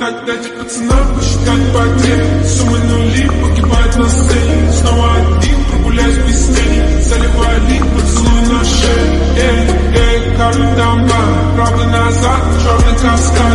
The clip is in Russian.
Как дать пацанам посчитать потери, суммы нули погибают на сцене. Снова один, прогуляюсь без тени, заливай лик, поцелуй на шею. Эй, эй, как дамба, правый назад, черный каскад.